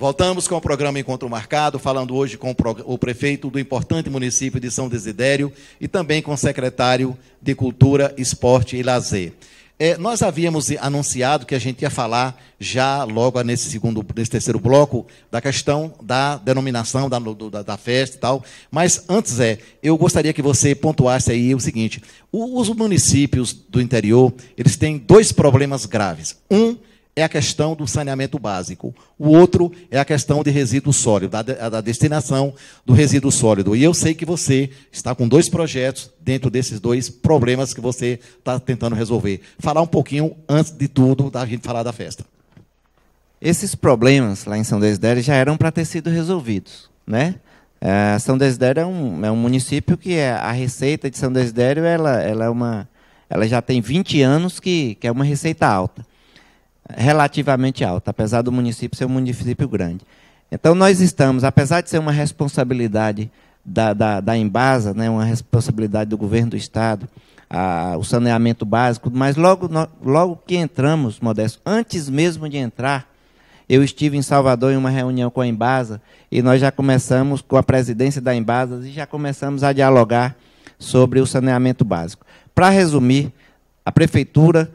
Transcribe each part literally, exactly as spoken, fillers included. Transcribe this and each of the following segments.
Voltamos com o programa Encontro Marcado, falando hoje com o prefeito do importante município de São Desidério e também com o secretário de Cultura, Esporte e Lazer. É, nós havíamos anunciado que a gente ia falar já logo nesse segundo, nesse terceiro bloco, da questão da denominação da, do, da, da festa e tal. Mas antes, é, eu gostaria que você pontuasse aí o seguinte: o, os municípios do interior, eles têm dois problemas graves. Um é a questão do saneamento básico. O outro é a questão de resíduo sólido, da, da destinação do resíduo sólido. E eu sei que você está com dois projetos dentro desses dois problemas que você está tentando resolver. Falar um pouquinho, antes de tudo, da gente falar da festa. Esses problemas lá em São Desidério já eram para ter sido resolvidos, né? É, São Desidério é um, é um município que é, a receita de São Desidério ela, ela, é uma, ela já tem vinte anos que, que é uma receita alta. Relativamente alta, apesar do município ser um município grande. Então, nós estamos, apesar de ser uma responsabilidade da, da, da Embasa, né, uma responsabilidade do governo do Estado, a, o saneamento básico, mas logo, no, logo que entramos, Modesto, antes mesmo de entrar, eu estive em Salvador em uma reunião com a Embasa e nós já começamos, com a presidência da Embasa, e já começamos a dialogar sobre o saneamento básico. Para resumir, a Prefeitura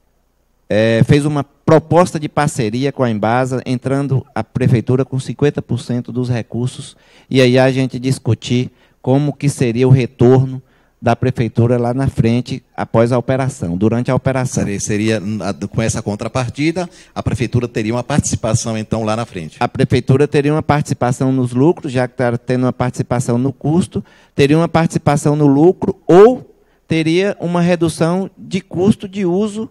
É, fez uma proposta de parceria com a Embasa, entrando a Prefeitura com cinquenta por cento dos recursos, e aí a gente discutir como que seria o retorno da Prefeitura lá na frente, após a operação, durante a operação. Seria, seria com essa contrapartida, a Prefeitura teria uma participação, então, lá na frente? A Prefeitura teria uma participação nos lucros, já que está tendo uma participação no custo, teria uma participação no lucro, ou teria uma redução de custo de uso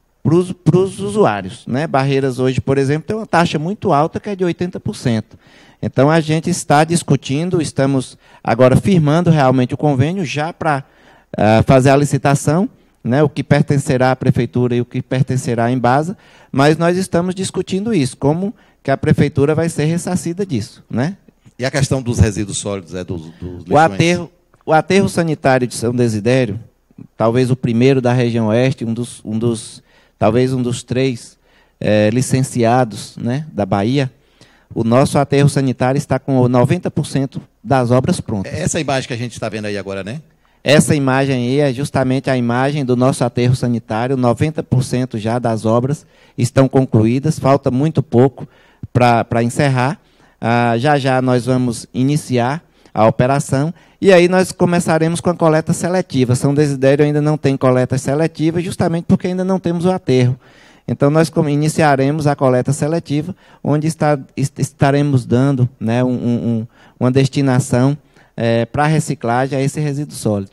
para os usuários, né? Barreiras hoje, por exemplo, tem uma taxa muito alta, que é de oitenta por cento. Então, a gente está discutindo, estamos agora firmando realmente o convênio, já para uh, fazer a licitação, né? O que pertencerá à Prefeitura e o que pertencerá à Embasa, mas nós estamos discutindo isso, como que a Prefeitura vai ser ressarcida disso, né? E a questão dos resíduos sólidos, é, dos, dos o aterro, o aterro sanitário de São Desidério, talvez o primeiro da região oeste, um dos... Um dos talvez um dos três é, licenciados, né, da Bahia, o nosso aterro sanitário está com noventa por cento das obras prontas. Essa imagem que a gente está vendo aí agora, né? Essa imagem aí é justamente a imagem do nosso aterro sanitário, noventa por cento já das obras estão concluídas, falta muito pouco para encerrar. Ah, já já nós vamos iniciar a operação, e aí nós começaremos com a coleta seletiva. São Desidério ainda não tem coleta seletiva, justamente porque ainda não temos o aterro. Então, nós iniciaremos a coleta seletiva, onde está, estaremos dando, né, um, um, uma destinação é, para reciclagem a esse resíduo sólido.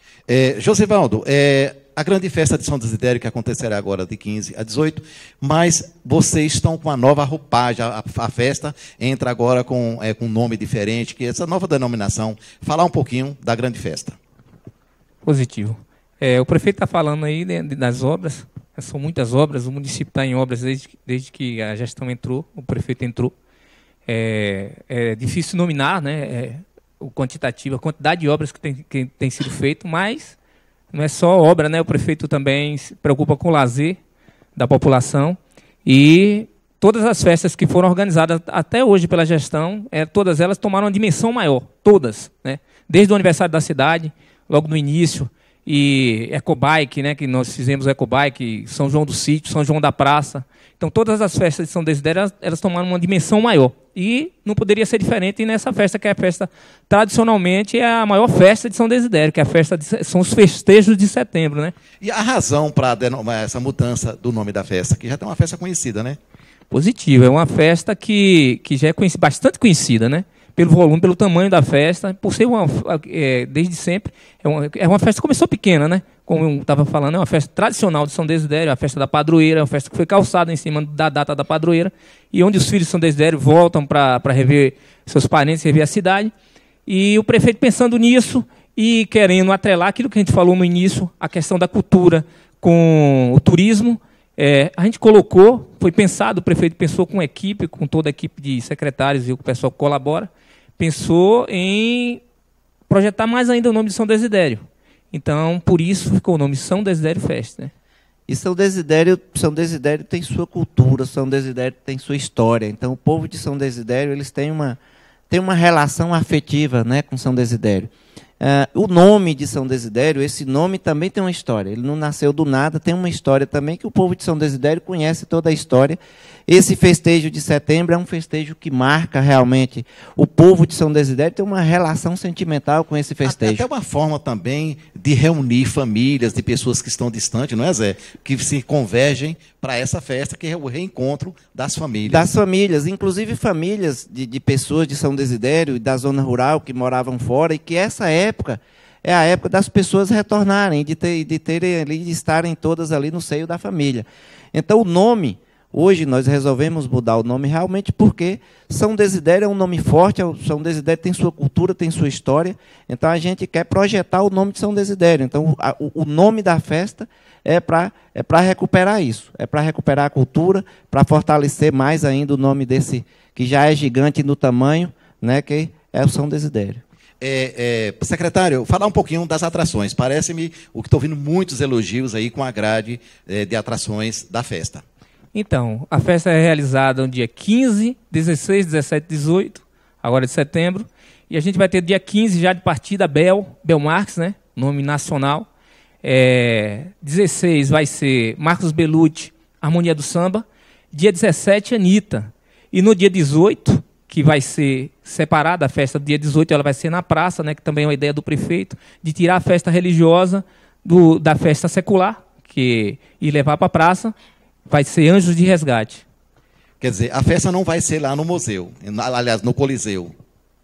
É, Josivaldo, é, a grande festa de São Desidério, que acontecerá agora de quinze a dezoito, mas vocês estão com uma nova roupagem, a, a festa entra agora com é, um nome diferente, que essa nova denominação. Falar um pouquinho da grande festa. Positivo. É, o prefeito está falando aí de, de, das obras, são muitas obras, o município está em obras desde, desde que a gestão entrou, o prefeito entrou. É, é difícil nominar, né, é, o quantitativo, a quantidade de obras que tem, que tem sido feito, mas não é só obra, né? O prefeito também se preocupa com o lazer da população, e todas as festas que foram organizadas até hoje pela gestão, é, todas elas tomaram uma dimensão maior, todas, né? Desde o aniversário da cidade, logo no início, e Ecobike, né? Que nós fizemos o Ecobike, São João do Sítio, São João da Praça. Então, todas as festas de São Desidério, elas, elas tomaram uma dimensão maior. E não poderia ser diferente nessa festa, que é a festa, tradicionalmente, é a maior festa de São Desidério, que é a festa de, são os festejos de setembro, né? E a razão para essa mudança do nome da festa, que já tem uma festa conhecida, né? Positivo, é uma festa que, que já é conhecida, bastante conhecida, né? Pelo volume, pelo tamanho da festa, por ser uma, é, desde sempre, é uma, é uma festa que começou pequena, né? Como eu estava falando, é uma festa tradicional de São Desidério, a festa da padroeira, é uma festa que foi calçada em cima da data da padroeira, e onde os filhos de São Desidério voltam para rever seus parentes, rever a cidade. E o prefeito, pensando nisso e querendo atrelar aquilo que a gente falou no início, a questão da cultura com o turismo, é, a gente colocou, foi pensado, o prefeito pensou com a equipe, com toda a equipe de secretários e o pessoal que colabora, pensou em projetar mais ainda o nome de São Desidério. Então, por isso ficou o nome São Desidério Fest, né? E São Desidério, São Desidério tem sua cultura, São Desidério tem sua história. Então, o povo de São Desidério, eles têm uma, têm uma relação afetiva, né, com São Desidério. Uh, o nome de São Desidério, esse nome também tem uma história. Ele não nasceu do nada, tem uma história também que o povo de São Desidério conhece toda a história. Esse festejo de setembro é um festejo que marca realmente o povo de São Desidério, tem uma relação sentimental com esse festejo. Até uma forma também de reunir famílias de pessoas que estão distantes, não é, Zé? Que se convergem para essa festa, que é o reencontro das famílias. Das famílias, inclusive famílias de, de pessoas de São Desidério e da zona rural que moravam fora, e que essa época é a época das pessoas retornarem, de, ter, de, terem ali, de estarem todas ali no seio da família. Então, o nome, hoje nós resolvemos mudar o nome realmente porque São Desidério é um nome forte, São Desidério tem sua cultura, tem sua história, então a gente quer projetar o nome de São Desidério. Então, a, o, o nome da festa é para é para recuperar isso, é para recuperar a cultura, para fortalecer mais ainda o nome desse, que já é gigante no tamanho, né, que é o São Desidério. É, é, secretário, falar um pouquinho das atrações. Parece-me o que estou ouvindo muitos elogios aí com a grade é, de atrações da festa. Então, a festa é realizada no dia quinze, dezesseis, dezessete, dezoito, agora de setembro. E a gente vai ter dia quinze já de partida Bel, Bel Marques, né? Nome nacional. É, dezesseis vai ser Marcos Bellucci, Harmonia do Samba. Dia dezessete, Anitta. E no dia dezoito, que vai ser separada, a festa do dia dezoito ela vai ser na praça, né, que também é uma ideia do prefeito, de tirar a festa religiosa do, da festa secular, que, e levar para a praça, vai ser Anjos de Resgate. Quer dizer, a festa não vai ser lá no museu, aliás, no Coliseu.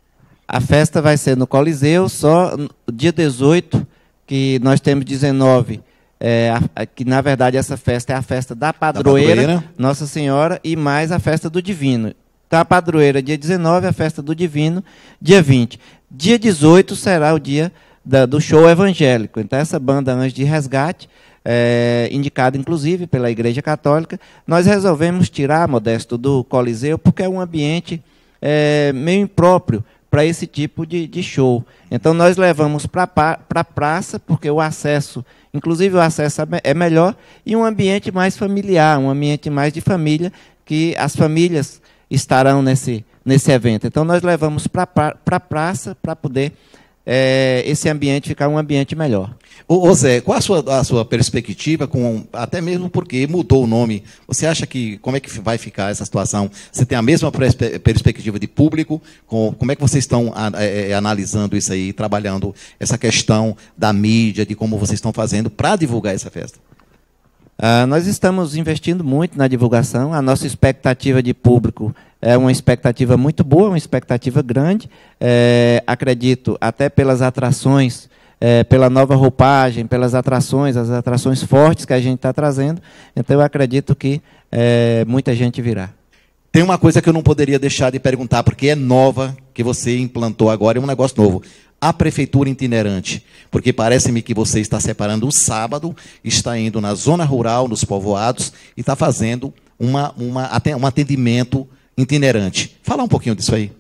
A festa vai ser no Coliseu, só no dia dezoito, que nós temos dezenove, é, a, a, que na verdade essa festa é a festa da padroeira, da padroeira, Nossa Senhora, e mais a festa do Divino. Então, a padroeira, dia dezenove, a festa do Divino, dia vinte. Dia dezoito será o dia da, do show evangélico. Então, essa banda Anjos de Resgate, é, indicada, inclusive, pela Igreja Católica, nós resolvemos tirar, Modesto, do Coliseu, porque é um ambiente é, meio impróprio para esse tipo de, de show. Então, nós levamos para a praça, porque o acesso, inclusive o acesso é melhor, e um ambiente mais familiar, um ambiente mais de família, que as famílias estarão nesse, nesse evento. Então, nós levamos para a praça para poder é, esse ambiente ficar um ambiente melhor. Ô, ô Zé, qual a sua, a sua perspectiva, com, até mesmo porque mudou o nome, você acha que, como é que vai ficar essa situação? Você tem a mesma perspe perspectiva de público? Com, como é que vocês estão a, é, analisando isso aí, trabalhando essa questão da mídia, de como vocês estão fazendo para divulgar essa festa? Uh, nós estamos investindo muito na divulgação. A nossa expectativa de público é uma expectativa muito boa, uma expectativa grande. É, acredito, até pelas atrações, é, pela nova roupagem, pelas atrações, as atrações fortes que a gente está trazendo. Então, eu acredito que é, muita gente virá. Tem uma coisa que eu não poderia deixar de perguntar, porque é nova, que você implantou agora, é um negócio novo. A prefeitura itinerante, porque parece-me que você está separando o sábado, está indo na zona rural, nos povoados, e está fazendo uma, uma, um atendimento itinerante. Fala um pouquinho disso aí.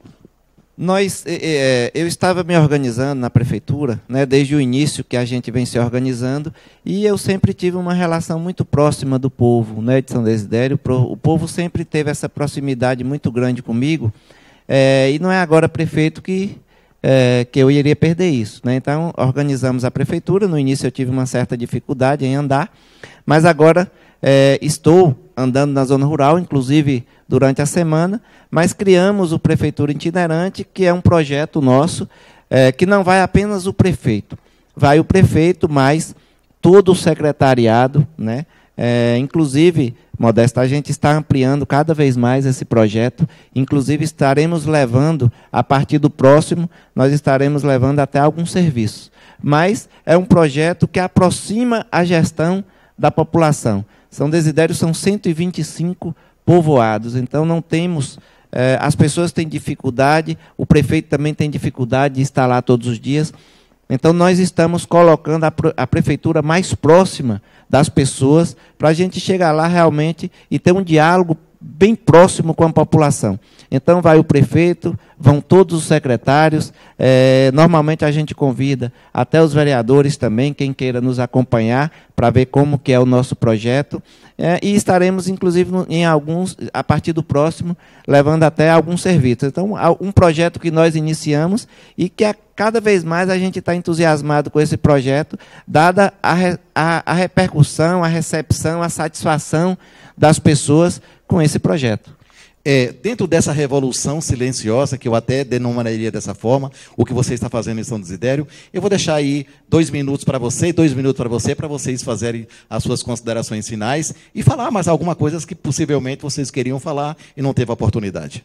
Nós, é, eu estava me organizando na prefeitura, né, desde o início que a gente vem se organizando, e eu sempre tive uma relação muito próxima do povo, né, de São Desidério. O povo sempre teve essa proximidade muito grande comigo, é, e não é agora prefeito que... É, que eu iria perder isso, né? Então, organizamos a prefeitura. No início eu tive uma certa dificuldade em andar, mas agora é, estou andando na zona rural, inclusive durante a semana, mas criamos o Prefeitura Itinerante, que é um projeto nosso, é, que não vai apenas o prefeito, vai o prefeito, mais todo o secretariado, né? É, inclusive, Modesto, a gente está ampliando cada vez mais esse projeto, inclusive estaremos levando, a partir do próximo, nós estaremos levando até alguns serviços. Mas é um projeto que aproxima a gestão da população. São Desidério são cento e vinte e cinco povoados, então não temos... É, as pessoas têm dificuldade, o prefeito também tem dificuldade de estar lá todos os dias. Então, nós estamos colocando a, a prefeitura mais próxima das pessoas, para a gente chegar lá realmente e ter um diálogo bem próximo com a população. Então, vai o prefeito, vão todos os secretários, é, normalmente a gente convida até os vereadores também, quem queira nos acompanhar, para ver como que é o nosso projeto, é, e estaremos, inclusive, em alguns, a partir do próximo, levando até alguns serviços. Então, um projeto que nós iniciamos e que a, cada vez mais a gente está entusiasmado com esse projeto, dada a, a, a repercussão, a recepção, a satisfação das pessoas com esse projeto. É, dentro dessa revolução silenciosa, que eu até denominaria dessa forma, o que você está fazendo em São Desidério, eu vou deixar aí dois minutos para você, dois minutos para você, para vocês fazerem as suas considerações finais e falar mais alguma coisa que possivelmente vocês queriam falar e não teve a oportunidade.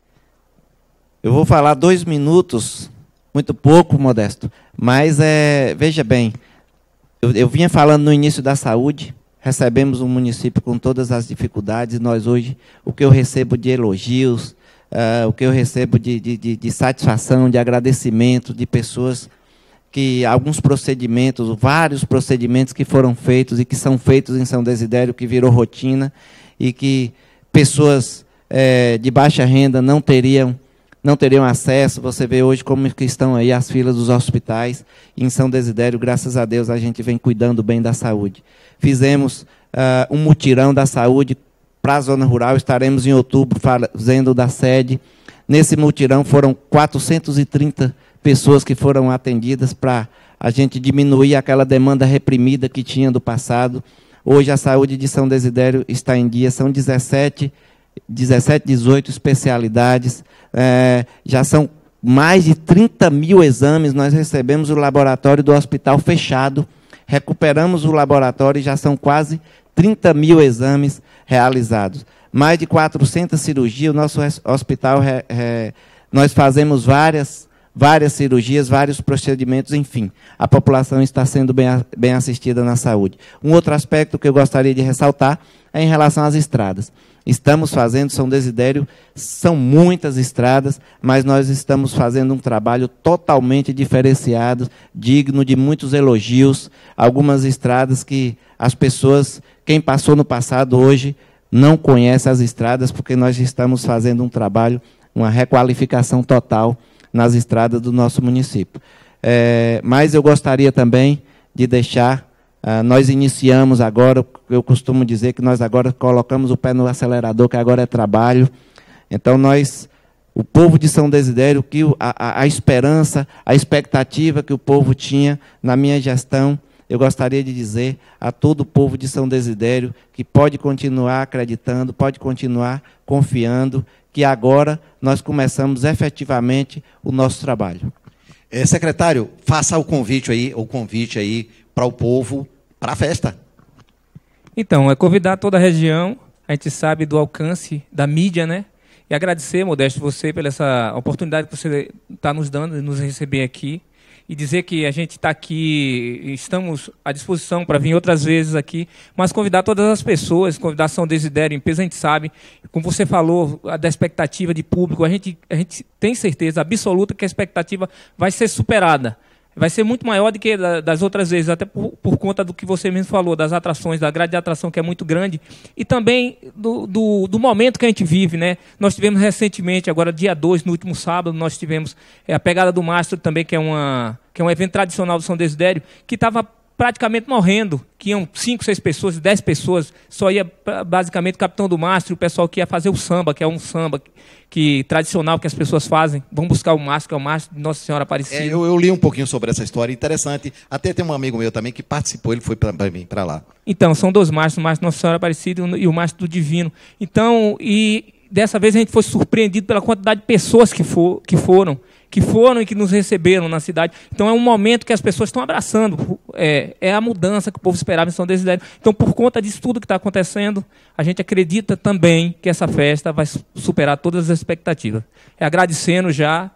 Eu vou falar dois minutos, muito pouco, Modesto, mas é, veja bem, eu, eu vinha falando no início da saúde. Recebemos um município com todas as dificuldades, nós hoje, o que eu recebo de elogios, uh, o que eu recebo de, de, de, de satisfação, de agradecimento, de pessoas que, alguns procedimentos, vários procedimentos que foram feitos e que são feitos em São Desidério, que virou rotina, e que pessoas é, de baixa renda não teriam, não teriam acesso. Você vê hoje como que estão aí as filas dos hospitais. Em São Desidério, graças a Deus, a gente vem cuidando bem da saúde. Fizemos uh, um mutirão da saúde para a zona rural, estaremos em outubro fazendo da sede. Nesse mutirão foram quatrocentas e trinta pessoas que foram atendidas para a gente diminuir aquela demanda reprimida que tinha do passado. Hoje a saúde de São Desidério está em dia, são dezessete, dezoito especialidades, é, já são mais de trinta mil exames, nós recebemos o laboratório do hospital fechado, recuperamos o laboratório e já são quase trinta mil exames realizados. Mais de quatrocentas cirurgias, o nosso hospital, é, é, nós fazemos várias, várias cirurgias, vários procedimentos, enfim. A população está sendo bem, bem assistida na saúde. Um outro aspecto que eu gostaria de ressaltar é em relação às estradas. Estamos fazendo, São Desidério, são muitas estradas, mas nós estamos fazendo um trabalho totalmente diferenciado, digno de muitos elogios. Algumas estradas que as pessoas, quem passou no passado hoje, não conhece as estradas, porque nós estamos fazendo um trabalho, uma requalificação total nas estradas do nosso município. É, mas eu gostaria também de deixar... Uh, nós iniciamos agora, eu costumo dizer que nós agora colocamos o pé no acelerador, que agora é trabalho. Então, nós, o povo de São Desidério, que a, a, a esperança, a expectativa que o povo tinha na minha gestão, eu gostaria de dizer a todo o povo de São Desidério que pode continuar acreditando, pode continuar confiando, que agora nós começamos efetivamente o nosso trabalho. É, secretário, faça o convite aí, o convite aí para o povo, para a festa. Então, é convidar toda a região, a gente sabe do alcance da mídia, né? E agradecer, Modesto, você pela essa oportunidade que você está nos dando de nos receber aqui. E dizer que a gente está aqui, estamos à disposição para vir outras vezes aqui, mas convidar todas as pessoas, convidar São Desidério, empresa, a gente sabe, como você falou, a da expectativa de público, a gente, a gente tem certeza absoluta que a expectativa vai ser superada. Vai ser muito maior do que das outras vezes, até por, por conta do que você mesmo falou, das atrações, da grade de atração que é muito grande, e também do, do, do momento que a gente vive, né? Nós tivemos recentemente, agora dia dois, no último sábado, nós tivemos é, a Pegada do Mastro também, que é, uma, que é um evento tradicional do São Desidério, que estava praticamente morrendo, que iam cinco, seis pessoas, dez pessoas, só ia basicamente o capitão do mastro, o pessoal que ia fazer o samba, que é um samba que, tradicional que as pessoas fazem, vão buscar o mastro, que é o mastro de Nossa Senhora Aparecida. É, eu, eu li um pouquinho sobre essa história, interessante, até tem um amigo meu também que participou, ele foi para mim, para lá. Então, são dois mastros, o mastro de Nossa Senhora Aparecida e o mastro do Divino. Então, e dessa vez a gente foi surpreendido pela quantidade de pessoas que, for, que foram, que foram e que nos receberam na cidade. Então é um momento que as pessoas estão abraçando, é, é a mudança que o povo esperava em São Desidério. Então, por conta disso tudo que está acontecendo, a gente acredita também que essa festa vai superar todas as expectativas. É agradecendo já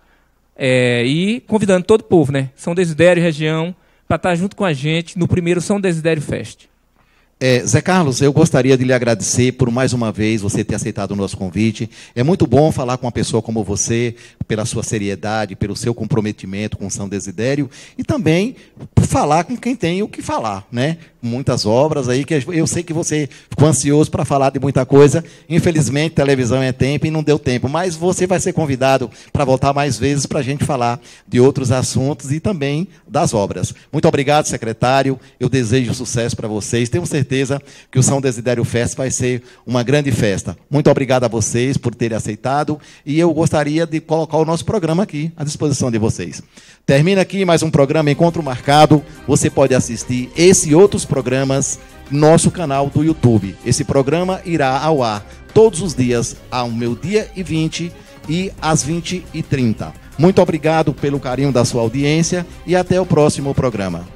é, e convidando todo o povo, né? São Desidério e região, para estar junto com a gente no primeiro São Desidério Fest. É, Zé Carlos, eu gostaria de lhe agradecer por mais uma vez você ter aceitado o nosso convite. É muito bom falar com uma pessoa como você, pela sua seriedade, pelo seu comprometimento com São Desidério, e também por falar com quem tem o que falar, né? Muitas obras aí, que eu sei que você ficou ansioso para falar de muita coisa. Infelizmente, televisão é tempo e não deu tempo, mas você vai ser convidado para voltar mais vezes para a gente falar de outros assuntos e também das obras. Muito obrigado, secretário. Eu desejo sucesso para vocês. Tenho certeza que o São Desidério Fest vai ser uma grande festa. Muito obrigado a vocês por terem aceitado e eu gostaria de colocar o nosso programa aqui à disposição de vocês. Termina aqui mais um programa Encontro Marcado. Você pode assistir esse e outros programas no nosso canal do YouTube. Esse programa irá ao ar todos os dias ao meio-dia e vinte e às vinte e trinta. Muito obrigado pelo carinho da sua audiência e até o próximo programa.